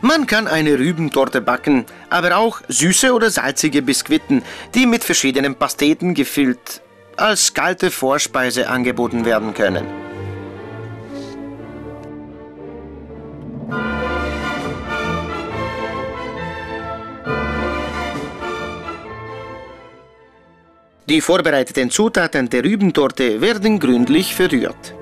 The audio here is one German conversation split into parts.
Man kann eine Rübentorte backen, aber auch süße oder salzige Biskuiten, die mit verschiedenen Pasteten gefüllt als kalte Vorspeise angeboten werden können. Die vorbereiteten Zutaten der Rübentorte werden gründlich verrührt.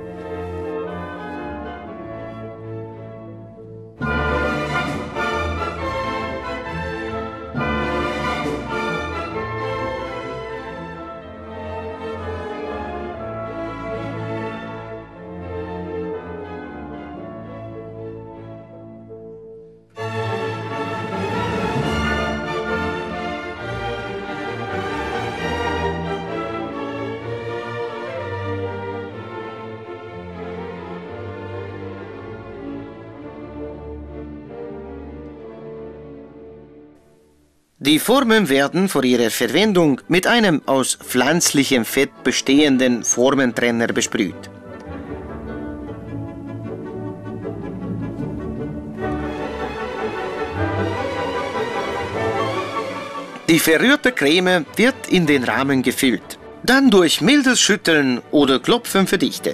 Die Formen werden vor ihrer Verwendung mit einem aus pflanzlichem Fett bestehenden Formentrenner besprüht. Die verrührte Creme wird in den Rahmen gefüllt, dann durch mildes Schütteln oder Klopfen verdichtet.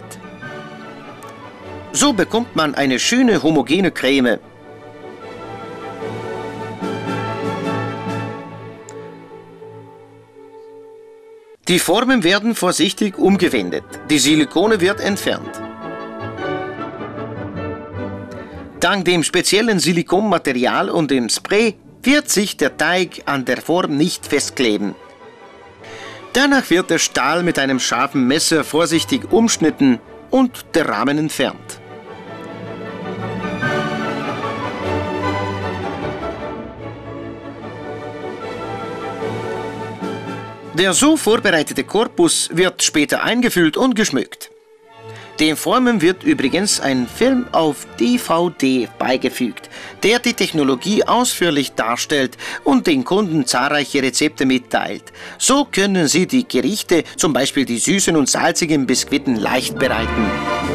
So bekommt man eine schöne homogene Creme. Die Formen werden vorsichtig umgewendet. Die Silikone wird entfernt. Dank dem speziellen Silikonmaterial und dem Spray wird sich der Teig an der Form nicht festkleben. Danach wird der Stahl mit einem scharfen Messer vorsichtig umschnitten und der Rahmen entfernt. Der so vorbereitete Korpus wird später eingefüllt und geschmückt. Den Formen wird übrigens ein Film auf DVD beigefügt, der die Technologie ausführlich darstellt und den Kunden zahlreiche Rezepte mitteilt. So können sie die Gerichte, zum Beispiel die süßen und salzigen Biskuiten, leicht bereiten.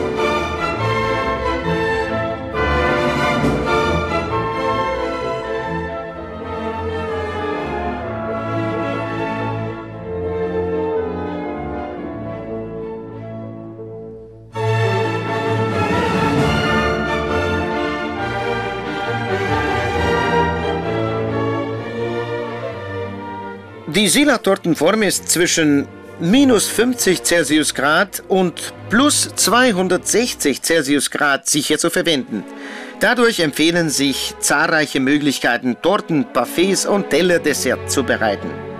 Die Sila-Tortenform ist zwischen -50 Celsius-Grad und +260 Celsius-Grad sicher zu verwenden. Dadurch empfehlen sich zahlreiche Möglichkeiten, Torten, Parfaits und Teller-Dessert zu bereiten.